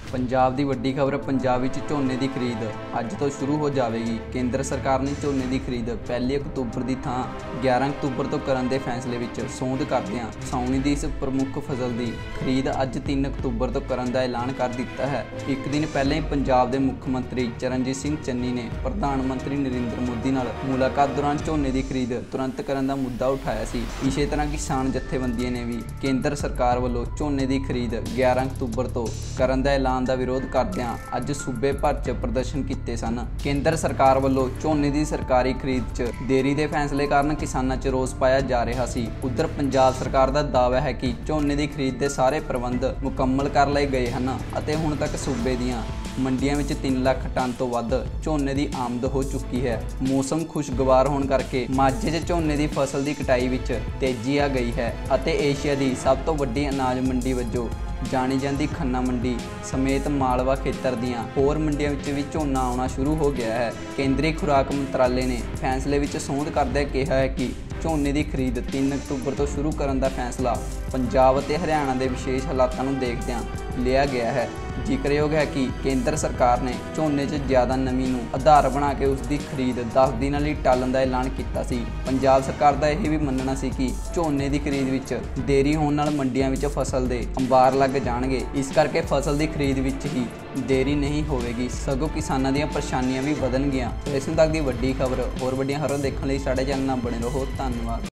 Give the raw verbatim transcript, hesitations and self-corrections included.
पंजाब की वड्डी खबर। पंजाब विच झोने की खरीद अज तो शुरू हो जाएगी। केंद्र सरकार ने झोने की खरीद पहली अक्तूबर की थां ग्यारह अक्तूबर तो करने के फैसले विच सौंध करदिआं साउणी की इस प्रमुख फसल की खरीद अज तीन अक्तूबर तो करने का ऐलान कर दिता है। एक दिन पहले ही पंजाब के मुख्य मंत्री चरणजीत सिंह चन्नी ने प्रधानमंत्री नरेंद्र मोदी नाल मुलाकात दौरान झोने की खरीद तुरंत करने का मुद्दा उठाया सी। इसे तरह किसान जथेबंदियों ने भी केंद्र सरकार वालों झोने की खरीद ग्यारह अक्तूबर तो करने का ऐलान का विरोध करदिआं अज सूबे भर च प्रदर्शन किए सन। केंद्र सरकार वालों झोने की सरकारी खरीद च देरी के फैसले कारण किसानां च रोस पाया जा रहा सी। उधर पंजाब सरकार का दावा है कि झोने की खरीद के सारे प्रबंध मुकम्मल कर लए गए हैं अते हुण तक सूबे दीआं मंडियां विच तीन लाख टन तो वध झोने की आमद हो चुकी है। मौसम खुशगवार होने करके माझे च झोने की फसल की कटाई विच तेजी आ गई है अते एशिया की सब तो वड्डी अनाज मंडी वजों जानी जाती खन्ना मंडी समेत मालवा खेतर दीआं होर मंडियां विच भी झोना आउणा शुरू हो गया है। केंद्रीय खुराक मंत्रालय ने फैसले विच सौंध करदे कहा है कि झोने की खरीद तीन अक्तूबर तो शुरू करने का फैसला पंजाब और हरियाणा के विशेष हालातों को देखदਿਆਂ लिया गया है। जिक्रयोग है कि केंद्र सरकार ने झोने च ज़्यादा नमी नूं आधार बना के उसकी खरीद दस दिनों लिए टालण का ऐलान किया सी। पंजाब सरकार का यह भी मनना सी कि झोने की खरीद विच देरी होने नाल मंडियां विच फसल के अंबार लग जाणगे, इस करके फसल की खरीद विच ही देरी नहीं होवेगी सगों किसानां दीआं परेशानियां भी वधणगीआं। इस तक की वड्डी खबर होर वड्डियां खबरां देखण लई साडे चैनल नाल बने रहो। धन्नवाद।